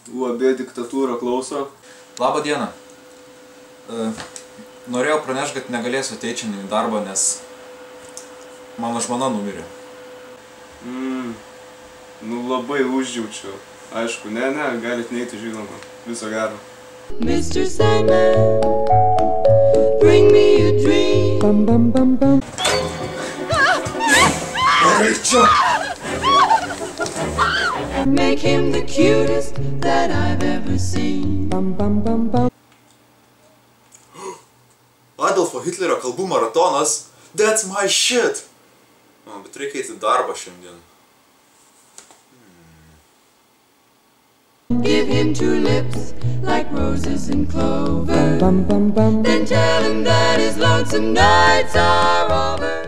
UAB diktatūra klauso. Labą dieną. Norėjau pranešti, kad negalėsiu ateiti šiandien į darbą, nes mano žmona numirė. Nu labai užjaučiu. Aišku, ne, galit neiti, žinoma. Viso gero. Mr. Sandman, bring me a dream. Bum bum bum bum. Greitu! Make him the cutest that I've ever seen. Bum bum bum bum. Adolfo Hitlerio kalbų maratonas. That's my shit! Bet reikia eiti darbą šiandien. Give him 2 lips like roses and clover. Bum bum bum. Then tell him that his lonesome nights are over.